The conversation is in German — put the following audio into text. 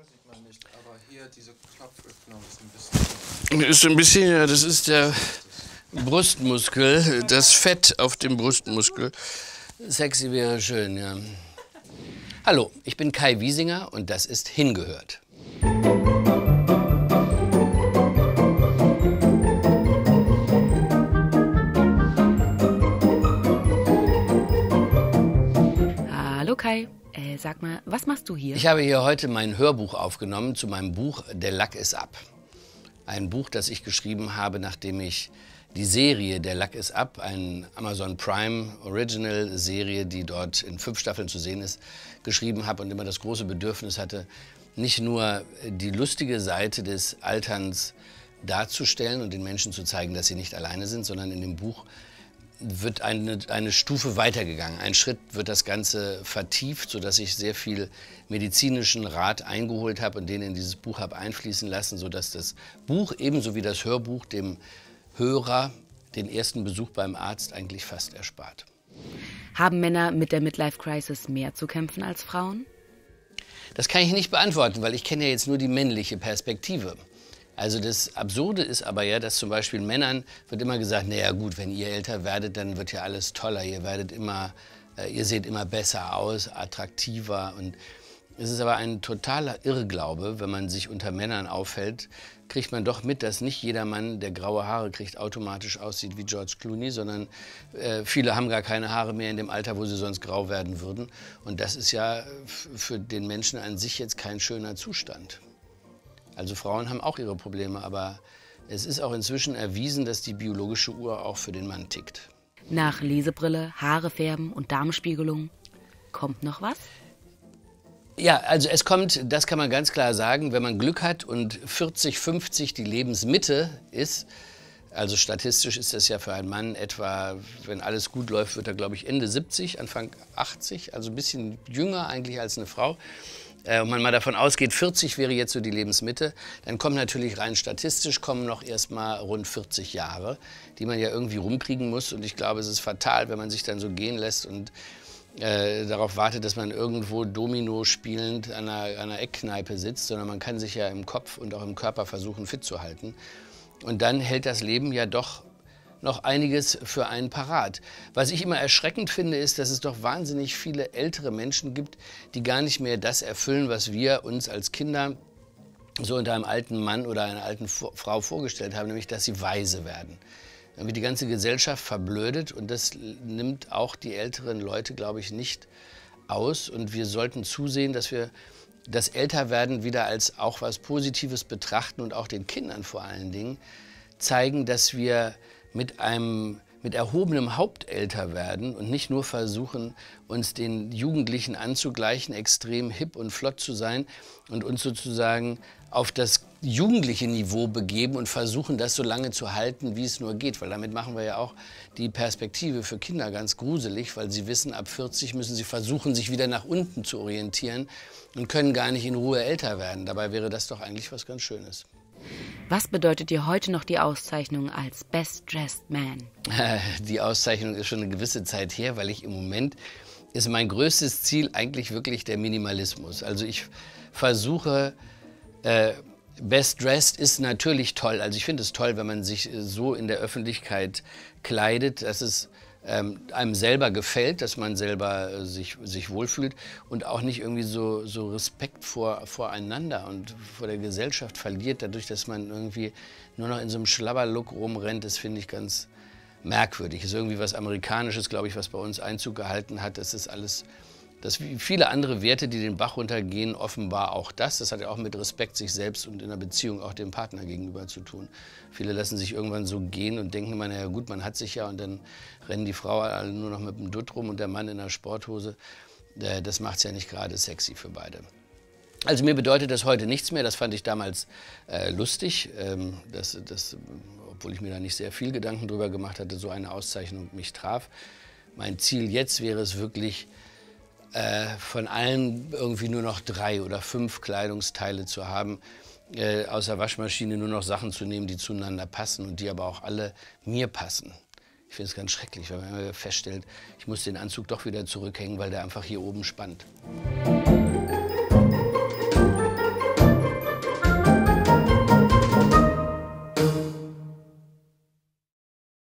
sieht man nicht, aber hier diese Knopföffnung ist ein bisschen... Ist ein bisschen, ja, das ist der Brustmuskel, das Fett auf dem Brustmuskel. Sexy wäre schön, ja. Hallo, ich bin Kai Wiesinger und das ist Hingehört. Hallo Kai, sag mal, was machst du hier? Ich habe hier heute mein Hörbuch aufgenommen zu meinem Buch Der Lack ist ab. Ein Buch, das ich geschrieben habe, nachdem ich die Serie Der Lack ist ab, eine Amazon Prime Original Serie, die dort in 5 Staffeln zu sehen ist, geschrieben habe und immer das große Bedürfnis hatte, nicht nur die lustige Seite des Alterns darzustellen und den Menschen zu zeigen, dass sie nicht alleine sind, sondern in dem Buch wird eine Stufe weitergegangen. Ein Schritt wird das Ganze vertieft, sodass ich sehr viel medizinischen Rat eingeholt habe und den in dieses Buch habe einfließen lassen, sodass das Buch ebenso wie das Hörbuch dem Hörer den ersten Besuch beim Arzt eigentlich fast erspart. Haben Männer mit der Midlife-Crisis mehr zu kämpfen als Frauen? Das kann ich nicht beantworten, weil ich kenne ja jetzt nur die männliche Perspektive. Also das Absurde ist aber ja, dass zum Beispiel Männern wird immer gesagt, naja gut, wenn ihr älter werdet, dann wird ja alles toller, ihr seht immer besser aus, attraktiver. Und es ist aber ein totaler Irrglaube, wenn man sich unter Männern aufhält, kriegt man doch mit, dass nicht jeder Mann, der graue Haare kriegt, automatisch aussieht wie George Clooney, sondern viele haben gar keine Haare mehr in dem Alter, wo sie sonst grau werden würden. Und das ist ja für den Menschen an sich jetzt kein schöner Zustand. Also Frauen haben auch ihre Probleme, aber es ist auch inzwischen erwiesen, dass die biologische Uhr auch für den Mann tickt. Nach Lesebrille, Haare färben und Darmspiegelung kommt noch was? Ja, also es kommt, das kann man ganz klar sagen, wenn man Glück hat und 40, 50 die Lebensmitte ist, also statistisch ist das ja für einen Mann etwa, wenn alles gut läuft, wird er, glaube ich, Ende 70, Anfang 80, also ein bisschen jünger eigentlich als eine Frau. Und man mal davon ausgeht, 40 wäre jetzt so die Lebensmitte, dann kommen natürlich rein statistisch noch erst mal rund 40 Jahre, die man ja irgendwie rumkriegen muss. Und ich glaube, es ist fatal, wenn man sich dann so gehen lässt und darauf wartet, dass man irgendwo Domino spielend an einer Eckkneipe sitzt, sondern man kann sich ja im Kopf und auch im Körper versuchen, fit zu halten. Und dann hält das Leben ja doch noch einiges für einen parat. Was ich immer erschreckend finde, ist, dass es doch wahnsinnig viele ältere Menschen gibt, die gar nicht mehr das erfüllen, was wir uns als Kinder so unter einem alten Mann oder einer alten Frau vorgestellt haben, nämlich, dass sie weise werden. Dann wird die ganze Gesellschaft verblödet und das nimmt auch die älteren Leute, glaube ich, nicht aus. Und wir sollten zusehen, dass wir das Älterwerden wieder als auch was Positives betrachten und auch den Kindern vor allen Dingen zeigen, dass wir mit erhobenem Haupt älter werden und nicht nur versuchen, uns den Jugendlichen anzugleichen, extrem hip und flott zu sein und uns sozusagen auf das jugendliche Niveau begeben und versuchen, das so lange zu halten, wie es nur geht. Weil damit machen wir ja auch die Perspektive für Kinder ganz gruselig, weil sie wissen, ab 40 müssen sie versuchen, sich wieder nach unten zu orientieren und können gar nicht in Ruhe älter werden. Dabei wäre das doch eigentlich was ganz Schönes. Was bedeutet dir heute noch die Auszeichnung als Best Dressed Man? Die Auszeichnung ist schon eine gewisse Zeit her, weil im Moment ist mein größtes Ziel eigentlich wirklich der Minimalismus. Also ich versuche, Best Dressed ist natürlich toll. Also ich finde es toll, wenn man sich so in der Öffentlichkeit kleidet, dass es einem selber gefällt, dass man selber sich wohlfühlt und auch nicht irgendwie so Respekt voreinander und vor der Gesellschaft verliert, dadurch, dass man irgendwie nur noch in so einem Schlabberlook rumrennt. Das finde ich ganz merkwürdig. Das ist irgendwie was Amerikanisches, glaube ich, was bei uns Einzug gehalten hat. Das ist alles, das wie viele andere Werte, die den Bach runtergehen, offenbar auch das. Das hat ja auch mit Respekt sich selbst und in einer Beziehung auch dem Partner gegenüber zu tun. Viele lassen sich irgendwann so gehen und denken immer, naja gut, man hat sich ja und dann rennen die Frauen alle nur noch mit dem Dutt rum und der Mann in einer Sporthose. Das macht es ja nicht gerade sexy für beide. Also mir bedeutet das heute nichts mehr. Das fand ich damals lustig, obwohl ich mir da nicht sehr viel Gedanken drüber gemacht hatte, so eine Auszeichnung mich traf. Mein Ziel jetzt wäre es wirklich, von allen irgendwie nur noch 3 oder 5 Kleidungsteile zu haben, aus der Waschmaschine nur noch Sachen zu nehmen, die zueinander passen und die aber auch alle mir passen. Ich finde es ganz schrecklich, wenn man immer feststellt, ich muss den Anzug doch wieder zurückhängen, weil der einfach hier oben spannt.